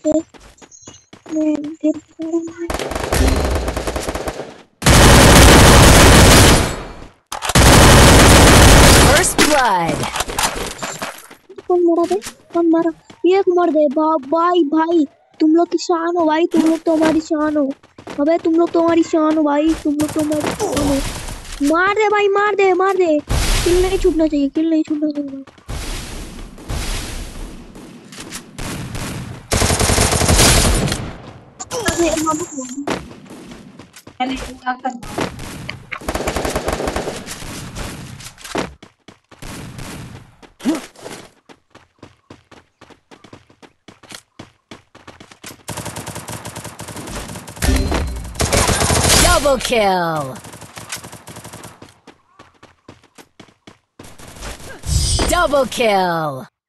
मैं फिर First blood. कौन मारा बे? कौन मारा? एक मर दे भाई भाई। तुम लोग की शान हो भाई, तुम लोग तो हमारी शान हो। अबे तुम लोग तो हमारी शान हो भाई, तुम लोग तो हमारी शान हो। मार दे भाई, मार दे मार दे। किल नहीं छूटना चाहिए, किल नहीं छूटना चाहिए भाई। अबे मामा को पहले क्या करना। Double kill. Double kill.